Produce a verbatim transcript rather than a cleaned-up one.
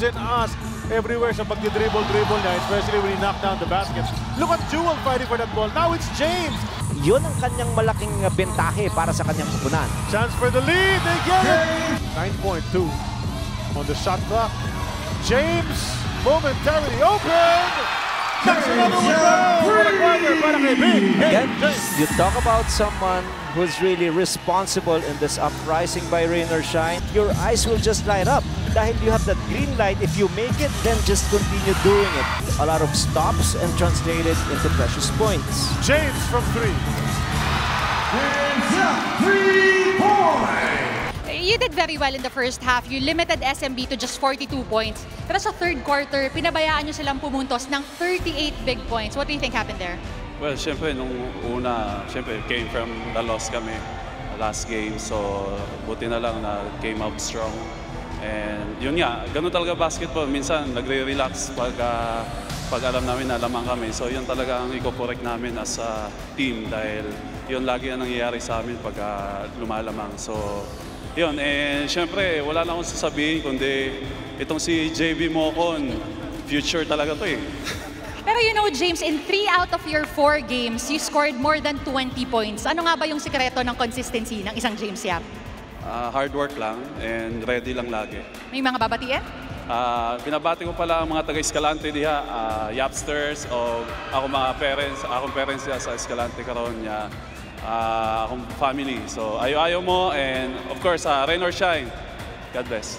and ask everywhere sa pagdi-dribble-dribble niya, especially when he knocked down the baskets. Look at Jewel fighting for that ball. Now it's James. Yun ang kanyang malaking bentahe para sa kanyang kupunan. Chance for the lead. They get it. nine point two on the shot clock. James momentarily open. That's another one down. What a corner para kay Big. Again, you talk about someone who's really responsible in this uprising by rain or shine. Your eyes will just light up. Dahil you have that green light. If you make it, then just continue doing it. A lot of stops and translated into precious points. James from three. Three point. You did very well in the first half. You limited S M B to just forty-two points. Pero sa third quarter, pinabayaan nyo silang pumuntos ng thirty-eight big points. What do you think happened there? Well, syempre, nung una, syempre, came from the loss kami, last game. So, buti na lang na came out strong. And yun nga, ganun talaga basketball. Minsan, nagre-relax pag, uh, pag alam namin na lamang kami. So, yun talaga ang i-correct namin as a team dahil yun lagi ang nangyayari sa amin pag uh, lumalamang. So, yun, and syempre, wala lang akong sasabihin kundi itong si J B Mocon, future talaga to eh. Pero you know, James, in three out of your four games, you scored more than twenty points. Ano nga ba yung sikreto ng consistency ng isang James Yap? Uh, hard work lang and ready lang lagi. May mga babatiin? Uh, binabati ko pala ang mga taga-Escalante diha, uh, Yapsters o ako mga parents, akong parents diha sa Escalante karon niya. Uh, akong family. So, ayo-ayo mo and of course, uh, rain or shine. God bless.